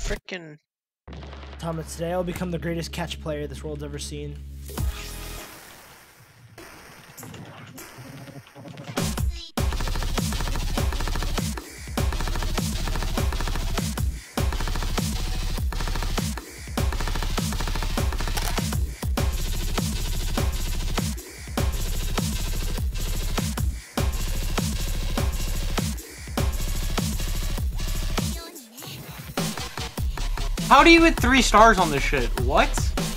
freaking. Thomas, today I'll become the greatest catch player this world's ever seen. How do you get 3 stars on this shit? What?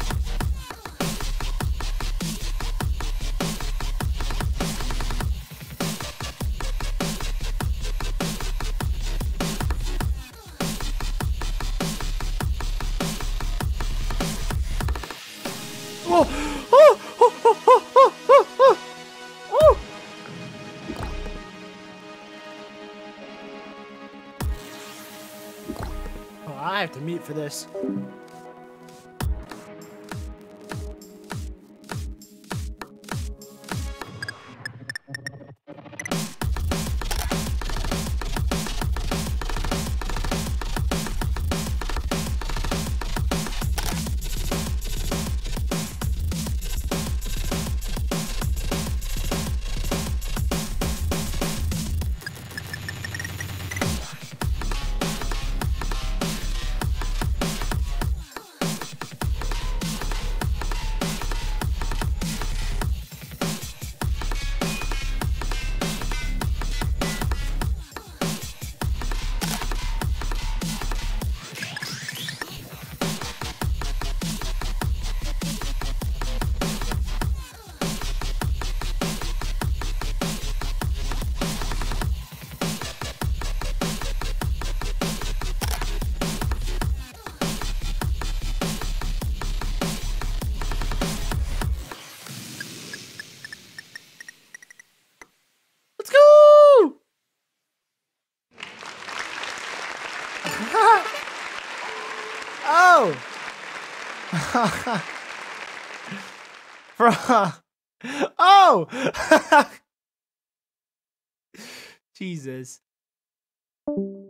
I have to meet for this. Let's go! Oh! Oh! Jesus.